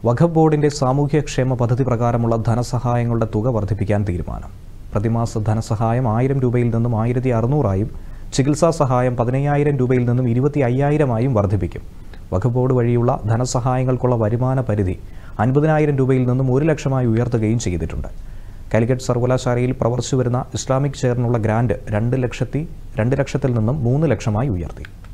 വഖഫ് ബോർഡിന്റെ സാമൂഹ്യക്ഷേമ പദ്ധതി പ്രകാരമുള്ള ധനസഹായങ്ങളുടെ തുക വർദ്ധിപ്പിക്കാൻ തീരുമാനം. പ്രതിമാസ ധനസഹായം 1000 രൂപയിൽ നിന്നും 1600 ചികിത്സാ സഹായം 15000 രൂപയിൽ നിന്നും 25000 വർദ്ധിപ്പിക്കും. വഖഫ് ബോർഡ് വഴിയുള്ള ധനസഹായങ്ങൾക്കുള്ള വരുമാന പരിധി 50000 രൂപയിൽ നിന്നും 1 ലക്ഷമായി ഉയർത്തുകയും ചെയ്തിട്ടുണ്ട്. കാലിക്കറ്റ് സർവകലാശാലയിൽ പ്രവർത്തിച്ചു വരുന്ന ഇസ്ലാമിക് ചെയറിനുള്ള ഗ്രാന്റ് 2 ലക്ഷത്തിൽ നിന്നും 3 ലക്ഷമായി ഉയർത്തി.